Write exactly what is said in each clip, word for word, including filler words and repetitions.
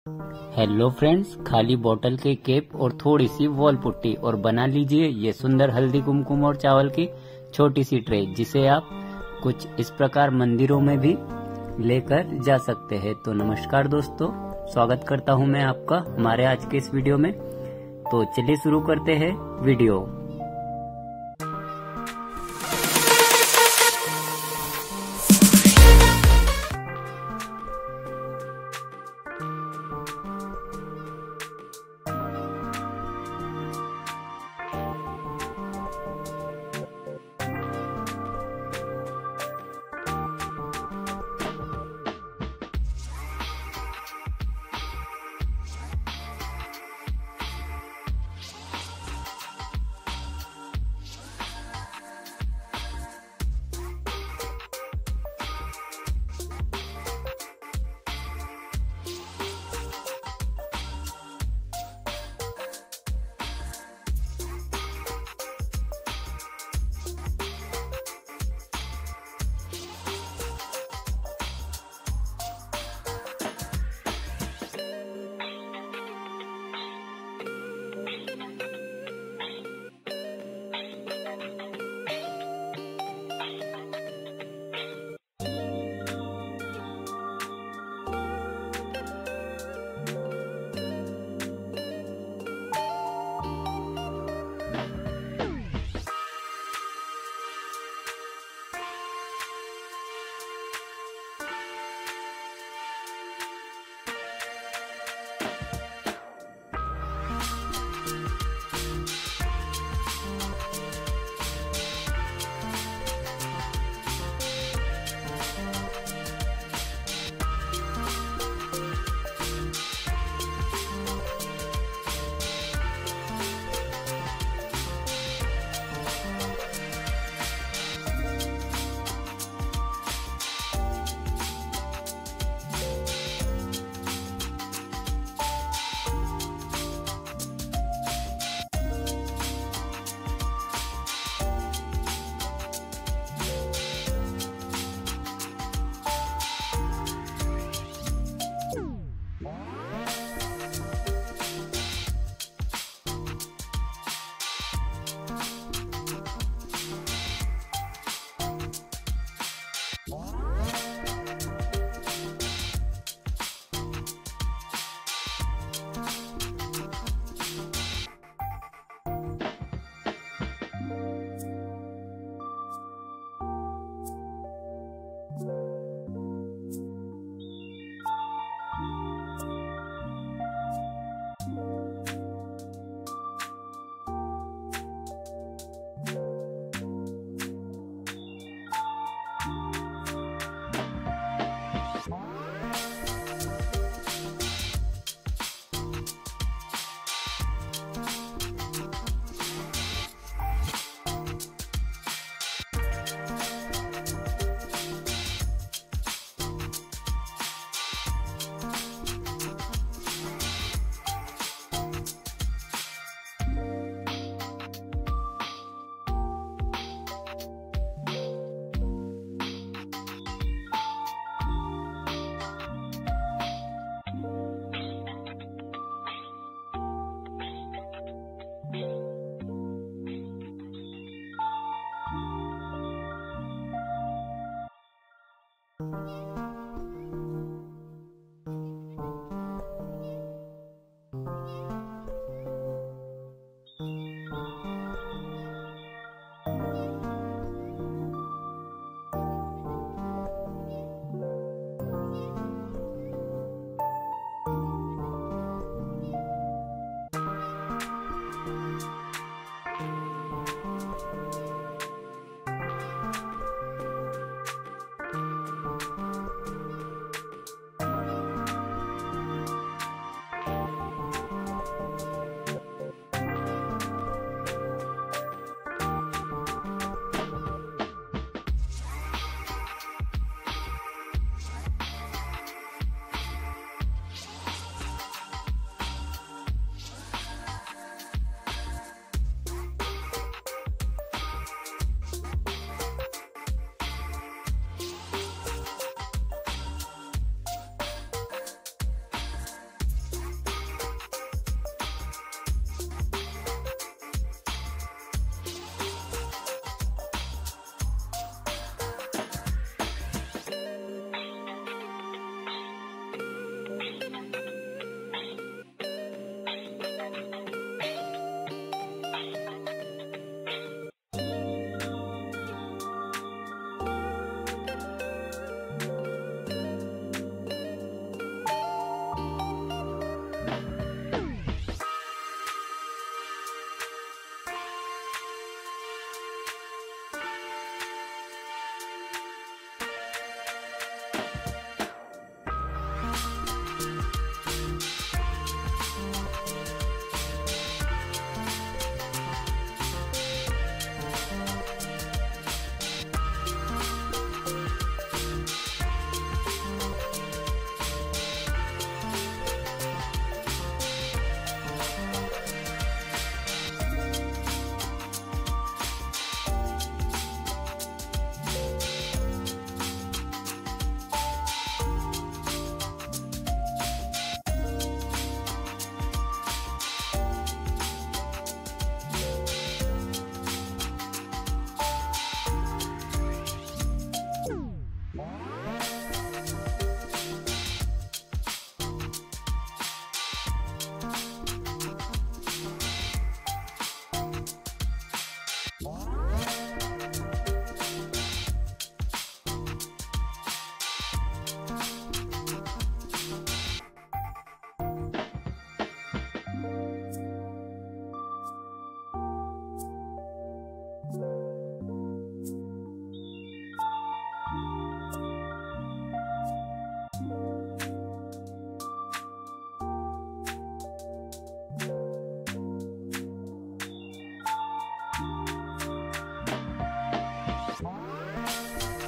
Hello friends, खाली बोतल के कैप और थोड़ी सी वॉल पुट्टी और बना लीजिए ये सुंदर हल्दी कुमकुम और चावल की छोटी सी ट्रे, जिसे आप कुछ इस प्रकार मंदिरों में भी लेकर जा सकते हैं। तो नमस्कार दोस्तों, स्वागत करता हूं मैं आपका हमारे आज के इस वीडियो में। तो चलिए शुरू करते हैं वीडियो।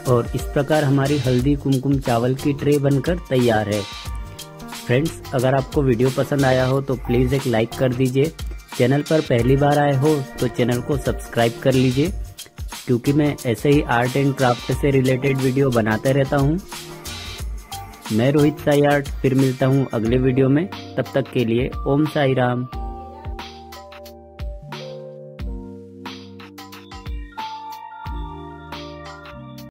और इस प्रकार हमारी हल्दी कुमकुम चावल की ट्रे बनकर तैयार है। फ्रेंड्स, अगर आपको वीडियो पसंद आया हो तो प्लीज़ एक लाइक कर दीजिए। चैनल पर पहली बार आए हो तो चैनल को सब्सक्राइब कर लीजिए, क्योंकि मैं ऐसे ही आर्ट एंड क्राफ्ट से रिलेटेड वीडियो बनाते रहता हूँ। मैं रोहित साई आर्ट फिर मिलता हूँ अगले वीडियो में। तब तक के लिए ओम साई राम।